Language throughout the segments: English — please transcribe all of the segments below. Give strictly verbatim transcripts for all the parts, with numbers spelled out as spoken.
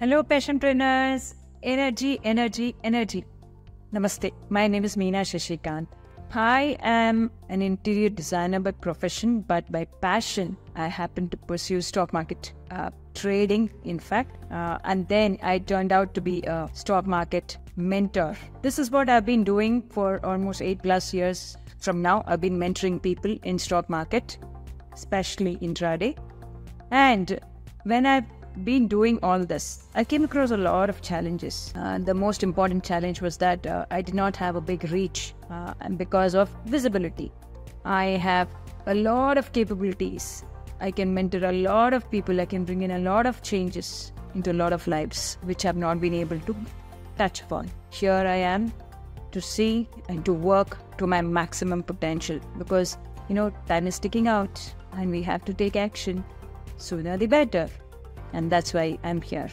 Hello, passionpreneurs. Energy, energy, energy. Namaste. My name is Meena Shashikant. I am an interior designer by profession, but by passion, I happen to pursue stock market uh, trading, in fact. Uh, and then I turned out to be a stock market mentor. This is what I've been doing for almost eight plus years. From now, I've been mentoring people in stock market, especially intraday. And when I've been doing all this, I came across a lot of challenges. Uh, the most important challenge was that uh, I did not have a big reach uh, and because of visibility. I have a lot of capabilities. I can mentor a lot of people. I can bring in a lot of changes into a lot of lives, which I've not been able to touch upon. Here I am to see and to work to my maximum potential because, you know, time is ticking out and we have to take action. Sooner the better. And that's why I'm here.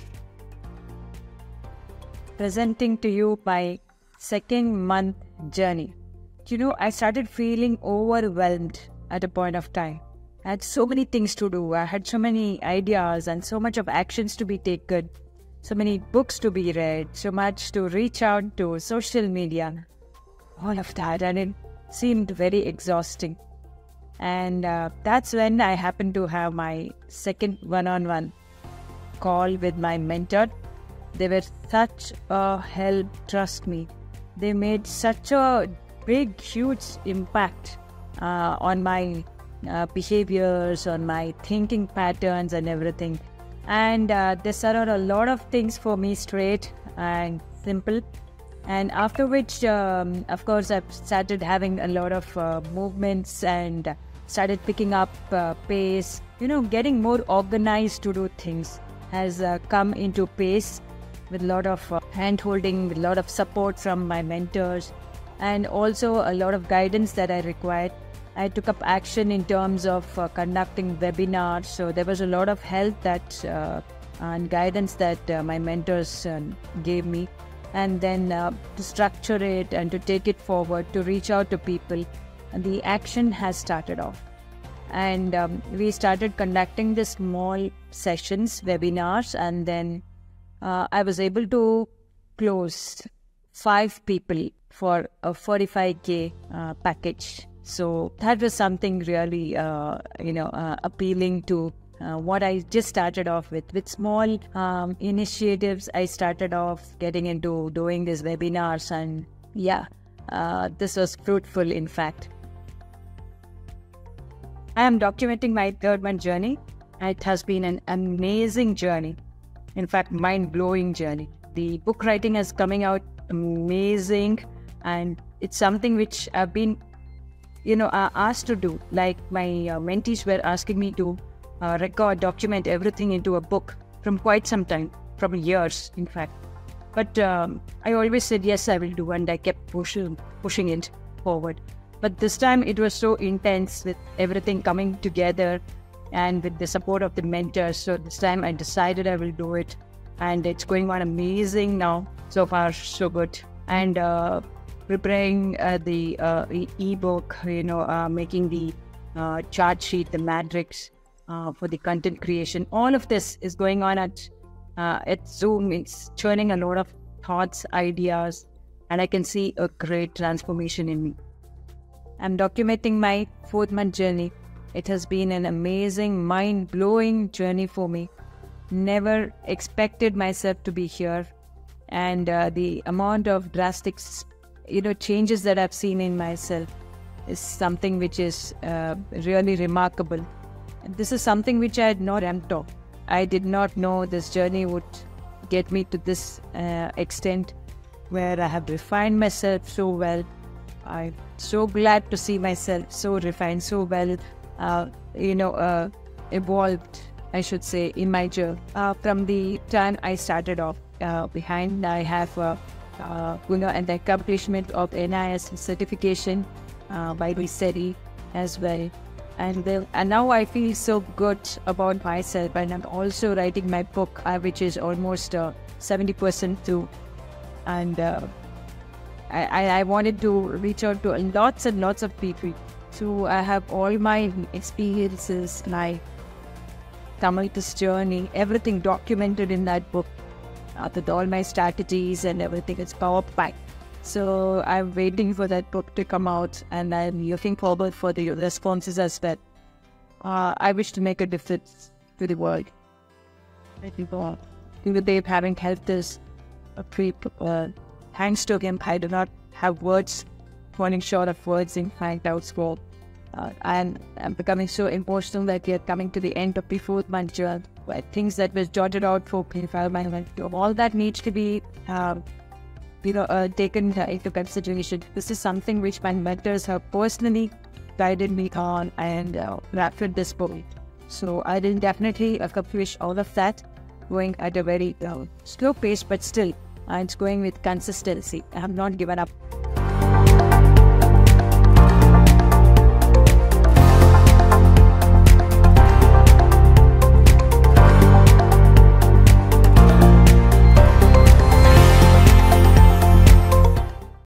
Presenting to you my second month journey. You know, I started feeling overwhelmed at a point of time. I had so many things to do. I had so many ideas and so much of actions to be taken. So many books to be read. So much to reach out to social media. All of that. And it seemed very exhausting. And uh, that's when I happened to have my second one-on-one call with my mentor. They were such a help, trust me. They made such a big, huge impact uh, on my uh, behaviors, on my thinking patterns and everything. And uh, they set out a lot of things for me straight and simple. And after which, um, of course, I've started having a lot of uh, movements and started picking up uh, pace. You know, getting more organized to do things has uh, come into pace with a lot of uh, hand-holding, with a lot of support from my mentors, and also a lot of guidance that I required. I took up action in terms of uh, conducting webinars, so there was a lot of help that uh, and guidance that uh, my mentors uh, gave me. And then uh, to structure it and to take it forward, to reach out to people, and the action has started off. And um, we started conducting the small sessions, webinars, and then uh, I was able to close five people for a forty-five K uh, package. So that was something really, uh, you know, uh, appealing to uh, what I just started off with. With small um, initiatives, I started off getting into doing these webinars, and yeah, uh, this was fruitful, in fact. I am documenting my third month journey. It has been an amazing journey. In fact, mind-blowing journey. The book writing is coming out amazing, and it's something which I've been, you know, uh, asked to do. Like my uh, mentees were asking me to uh, record, document everything into a book from quite some time, from years, in fact. But um, I always said, yes, I will do, and I kept pushing, pushing it forward. But this time it was so intense with everything coming together and with the support of the mentors. So this time I decided I will do it. And it's going on amazing now. So far, so good. And uh, preparing uh, the uh, e-book, you know, uh, making the uh, chart sheet, the matrix uh, for the content creation. All of this is going on at, uh, at Zoom. It's churning a lot of thoughts, ideas, and I can see a great transformation in me. I'm documenting my fourth month journey. It has been an amazing, mind-blowing journey for me. Never expected myself to be here. And uh, the amount of drastic, you know, changes that I've seen in myself is something which is uh, really remarkable. And this is something which I had not dreamt of. I did not know this journey would get me to this uh, extent where I have refined myself so well. I'm so glad to see myself so refined, so well, uh, you know, uh, evolved, I should say, in my journey. Uh, from the time I started off uh, behind, I have, uh, uh, you know, an accomplishment of N I S certification uh, by the S E D I as well. And, then, and now I feel so good about myself, and I'm also writing my book, uh, which is almost uh, seventy percent through. And uh, I, I wanted to reach out to lots and lots of people. So I have all my experiences, my Tamil's journey, everything documented in that book. uh, with all my strategies and everything. It's PowerPoint. So I'm waiting for that book to come out, and I'm looking forward for the responses as well. Uh, I wish to make a difference to the world. I think uh, Guru Dev having helped us, uh, pre- uh, thanks to him, I do not have words, falling short of words in Frank Dowd's world. Uh, and I'm becoming so emotional that we are coming to the end of the fourth month journey, where things that was jotted out for five months, all that needs to be um, you know, uh, taken uh, into consideration. This is something which my mentors have personally guided me on and uh, crafted this book. So I will definitely accomplish all of that, going at a very uh, slow pace, but still, uh, it's going with consistency. I have not given up.